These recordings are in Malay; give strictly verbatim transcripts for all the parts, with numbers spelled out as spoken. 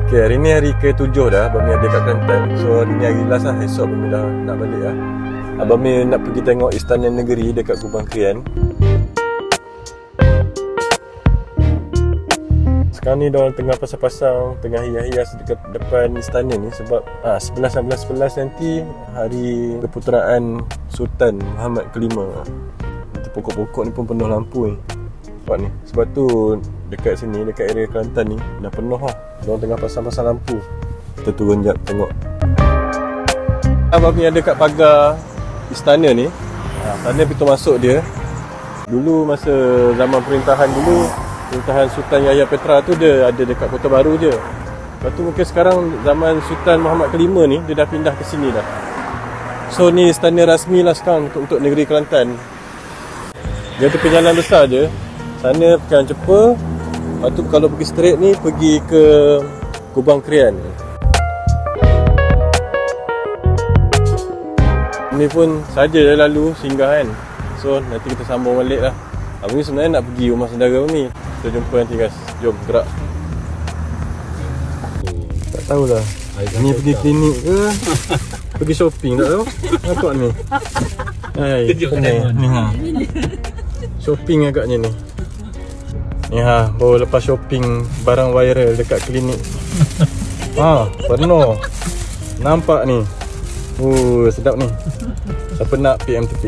Okay, hari ni hari ke tujuh dah Abang Mi ada kat Kelantan. So hari ni hari last lah. Esok Abang Mi dah nak balik lah. Abang Mi nak pergi tengok Istana Negeri dekat Kubang Krian. Sekarang ni diorang tengah pasang-pasang, tengah hias-hias dekat depan istana ni. Sebab ah, sebelas sebelas sebelas nanti hari keputeraan Sultan Muhammad kelima. Nanti pokok-pokok ni pun penuh lampu ni. Nampak ni. Sebab tu dekat sini, dekat area Kelantan ni dah penuh lah. Diorang tengah pasang-pasang lampu. Kita turun jap tengok. Abang Mi ada kat pagar istana ni. Ha, sana pintu masuk dia. Dulu masa zaman perintahan dulu, perintahan Sultan Yahya Petra tu dia ada dekat Kota Baru je. Lepas tu mungkin sekarang zaman Sultan Muhammad kelima ni dia dah pindah ke sini dah. So ni istana rasmi lah sekarang untuk, untuk negeri Kelantan. Dia tu jalan besar je. Sana Jalan Cepa. Lepas tu kalau pergi straight ni pergi ke Kubang Krian. Ni pun saja dah lalu singgah kan. So nanti kita sambung balik lah. Abang Mi sebenarnya nak pergi rumah saudara Abang Mi. Kita jumpa nanti guys. Jom gerak. Tak tahulah ni pergi klinik ke pergi shopping tak tahu. Nampak ni. Hai, ni ha. Shopping agaknya ni. Ni ha, baru lepas shopping barang viral dekat klinik. Ha, penuh. Nampak ni. Uh, sedap ni. Siapa nak P M T P.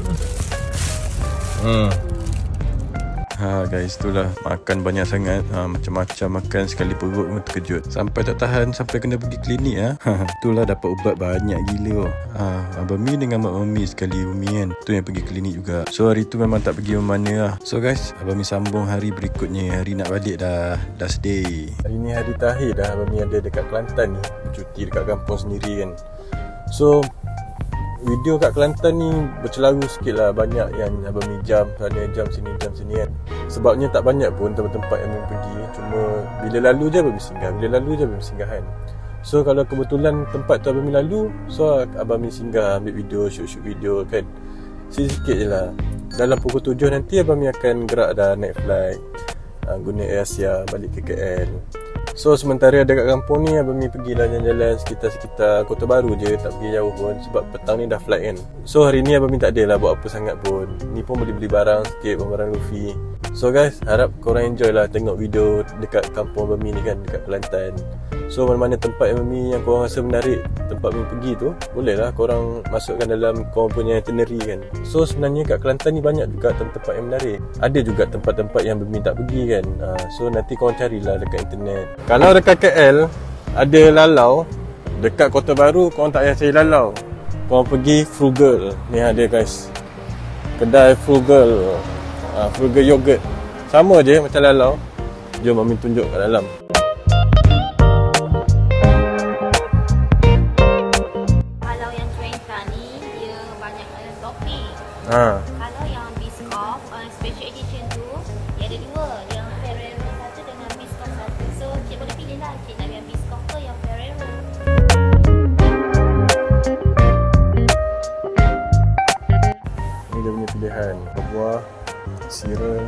Hmm. Ha guys, itulah makan banyak sangat. Ha, macam-macam makan sekali perut pun terkejut. Sampai tak tahan sampai kena pergi klinik ah. Ha. Itulah dapat ubat banyak gila. Ha, Abang Mi dengan Mak Mami sekali Umi kan. Tu yang pergi klinik juga. So hari tu memang tak pergi mana lah. So guys, Abang Mi sambung hari berikutnya. Hari nak balik dah. Last day. Hari ni hari terakhir dah Abang Mi ada dekat Kelantan ni. Cuti dekat kampung sendiri kan. So video kat Kelantan ni bercelaru sikit lah. Banyak yang Abang Mi jam sana, jam sini, jam sini kan. Sebabnya tak banyak pun tempat-tempat yang Abang Mi pergi. Cuma bila lalu je Abang Mi singgah. Bila lalu je Abang Mi singgah kan. So kalau kebetulan tempat tu Abang Mi lalu, so Abang Mi singgah ambil video, shoot-shoot video kan. Sikit-sikit je lah. Dalam pukul tujuh nanti Abang Mi akan gerak dah naik flight, uh, guna Air Asia balik ke K L. So sementara dekat kampung ni Abang Mi pergilah jalan-jalan sekitar-sekitar Kota Baru je. Tak pergi jauh pun sebab petang ni dah flight kan. So hari ni Abang Mi tak adalah buat apa sangat pun. Ni pun boleh beli barang sikit, barang Luffy. So guys, harap korang enjoy lah tengok video dekat kampung Abang Mi ni kan, dekat Kelantan. So mana-mana tempat Abang Mi yang korang rasa menarik, tempat Abang Mi pergi tu, bolehlah korang masukkan dalam korang punya itinerary kan. So sebenarnya kat Kelantan ni banyak juga tempat-tempat yang menarik. Ada juga tempat-tempat yang Abang Mi tak pergi kan. uh, So nanti korang carilah dekat internet. Kalau dekat K L ada lalau, dekat Kota Baru korang tak payah cari lalau. Korang pergi Frugal. Ni ada guys, kedai Frugal. uh, Frugal yogurt. Sama je macam lalau. Jom Mami tunjuk kat dalam. Kalau yang Trenta ni dia banyak topping. Ha. Kalau yang Biscoff uh, special edition tu dia ada dua, yang Ferrero satu dengan Biscoff satu. So cik boleh pilih lah, cik nak yang Biscoff ke yang Ferrero. Ini dia punya pilihan buah, sirah.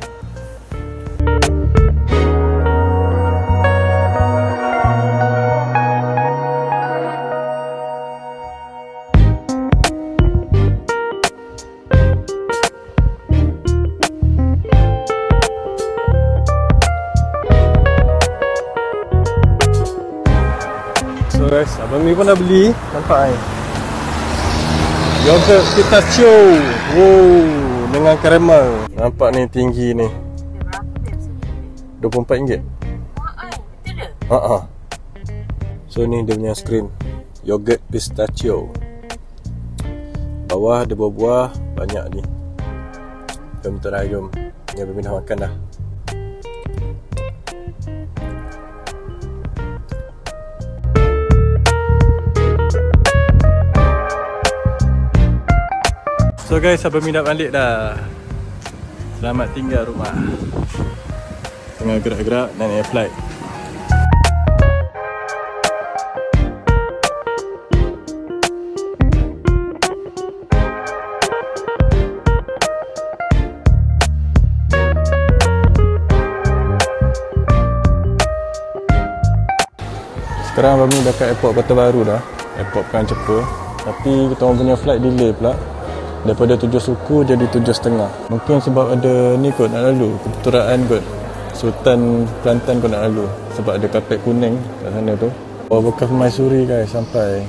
So guys, Abang Mi pun dah beli. Nampak kan? Yogurt pistachio. Wow, dengan karamel. Nampak ni tinggi ni. dua puluh empat ringgit. Betul ke? Haa. So ni dia punya screen. Yogurt pistachio. Bawah ada buah-buah banyak ni. Jom kita dah, jom. Ni Abang Mi dah makan dah. So guys, Abang Mi dah balik dah. Selamat tinggal rumah. Tengah gerak-gerak dan air flight. Sekarang Abang Mi dah kat airport Kota Baru dah. Airport Pekan Cepa. Tapi kita orang punya flight delay pula. Daripada tujuh suku jadi tujuh setengah. Mungkin sebab ada ni kot nak lalu. Kebetulan kot. Sultan Kelantan kot nak lalu. Sebab ada kapet kuning kat sana tu. Oh, bekas Maisuri guys sampai.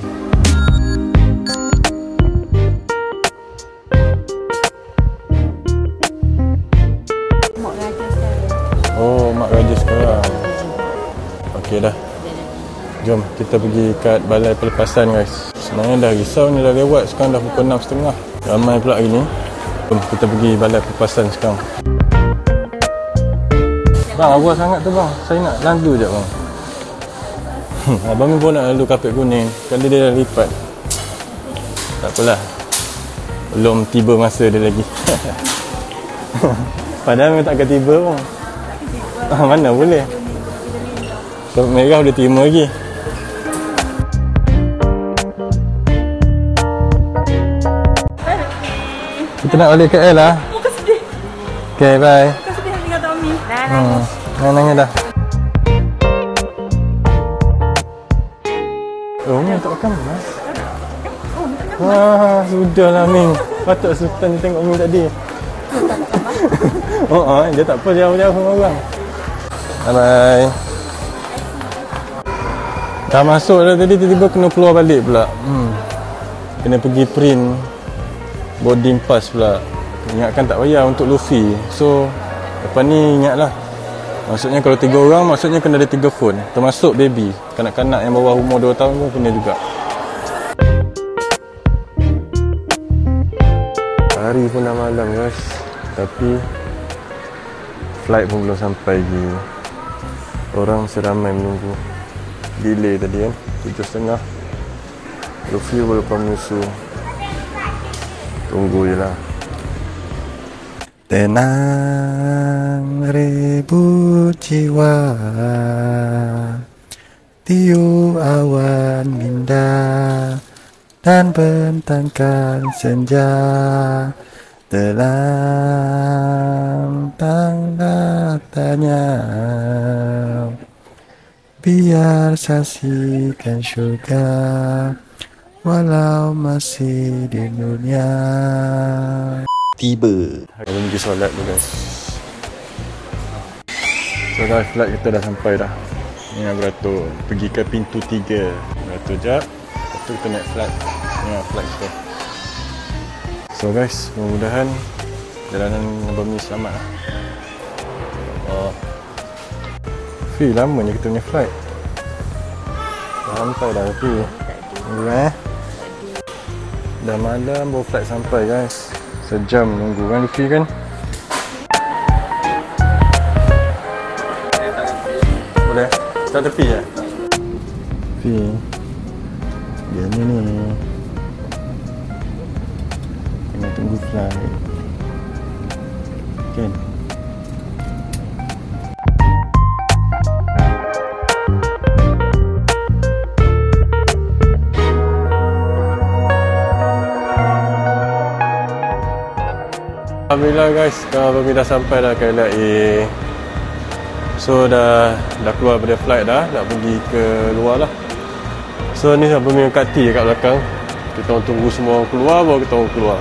Oh, mak raja sekarang. Okey dah. Jom kita pergi kat balai pelepasan guys. Sebenarnya dah risau ni dah lewat. Sekarang dah pukul enam tiga puluh. Ramai pula hari ni. Jom kita pergi balai pelepasan sekarang. Bang, awal sangat tu bang. Saya nak lalu je bang. Abang Mi pun nak lalu kapet kuning. Kali dia dah lipat. Tak apalah. Belum tiba masa dia lagi. Padahal memang takkan tiba bang. Ah, mana boleh. Kapet merah boleh terima lagi. Kita nak balik K L lah. Muka sedih. Okay, bye. Muka sedih tinggal Tommy. Dah Hmm, nangis dah. Oh, ni tak rekam mas. Wah, sudahlah Ming. Patut Sultan dia tengok Ming tadi. Oh, oh, dia tak apa jauh-jauh sama orang. Bye bye. Dah masuk dah tadi, tiba-tiba kena keluar balik pula. Hmm. Kena pergi print boarding pass pula. Ingatkan tak payah untuk Luffy. So, lepas ni ingatlah. Maksudnya kalau tiga orang, maksudnya kena ada tiga phone. Termasuk baby. Kanak-kanak yang bawah umur dua tahun pun kena juga. Hari pun dah malam guys. Tapi flight pun belum sampai lagi. Orang seramai menunggu. Delay tadi kan, tujuh setengah. Luffy baru menyusul. Tunggu je lah. Tenang ribu jiwa, tiup awan minda dan bentangkan senja dalam tanda tanya. Biar saksikan syurga walau masih di dunia. Tiba. Kita pergi solat dulu guys. So guys, flight kita dah sampai dah. Ni nak beratur. Pergi ke pintu tiga. Beratur jap. Lepas tu kita naik flight. Ni nak flight kita. So guys, mudah-mudahan jalanan Abang Mi selamat lah. Oh. Fee, lamanya kita punya flight. Dah sampai dah Fee. Tunggu eh. Dah malam baru flight sampai guys. Sejam nunggu kan Luffy kan. Boleh? Tak tepi je? Luffy dia ni ni kena tunggu flight kan. Alhamdulillah guys, sekarang Abang Mi dah sampai dah ke L A. So dah dah keluar pada flight dah, nak pergi ke luar lah. So ni Abang Mi kat T kat belakang. Kita orang tunggu semua orang keluar, baru kita orang keluar.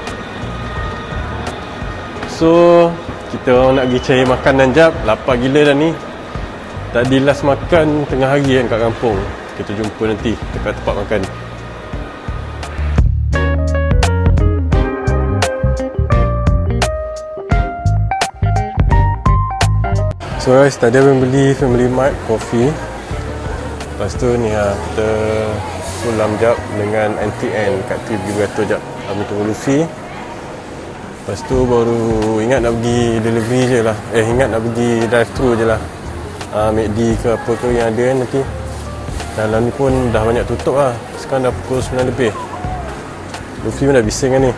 So kita orang nak pergi cari makanan jap, lapar gila dah ni. Tadi last makan tengah hari kan kat kampung. Kita jumpa nanti dekat tempat makan. So guys, tadi abang beli Family Mart coffee. Lepas tu ni lah, kita sulam jap dengan N T N kat T pergi beratur jap. Abang tunggu Luffy. Lepas tu baru ingat nak pergi delivery je lah. Eh, ingat nak pergi drive thru je lah. uh, McD ke apa ke yang ada kan nanti. Dalam ni pun dah banyak tutup lah. Sekarang dah pukul sembilan lebih. Luffy pun dah bising kan ni.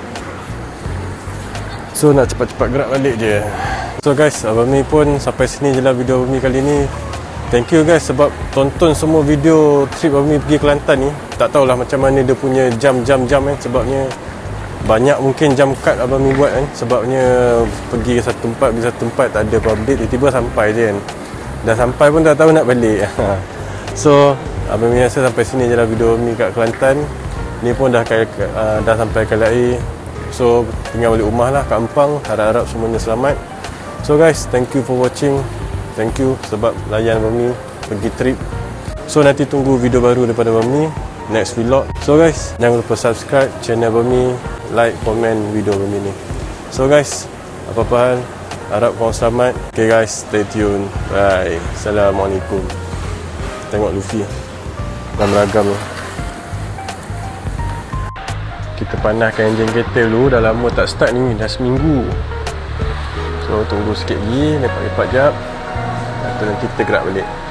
So nak cepat-cepat gerak balik je. So guys, Abang Mi pun sampai sini je lah video Abang Mi kali ni. Thank you guys sebab tonton semua video trip Abang Mi pergi Kelantan ni. Tak tahulah macam mana dia punya jam-jam-jam kan. Sebabnya banyak mungkin jam cut Abang Mi buat kan. Sebabnya pergi ke satu tempat, pergi satu tempat tak ada update, tiba-tiba sampai je kan. Dah sampai pun dah tahu nak balik. So Abang Mi rasa sampai sini je lah video Mi kat Kelantan. Ni pun dah uh, dah sampai K L A. So tinggal balik rumah lah kat Ampang. Harap-harap semuanya selamat. So guys, thank you for watching. Thank you sebab layan Abang Mi pergi trip. So nanti tunggu video baru daripada Abang Mi, next vlog. So guys, jangan lupa subscribe channel Abang Mi, like, komen video Abang Mi ni. So guys, apa-apa hal, harap korang selamat. Okay guys, stay tune. Bye. Assalamualaikum. Tengok Luffy dalam ragam ni. Kita panaskan enjin kereta dulu. Dah lama tak start ni, dah seminggu. So tunggu sikit lagi, lepak-lepak jap. Lepas tu nanti kita gerak balik.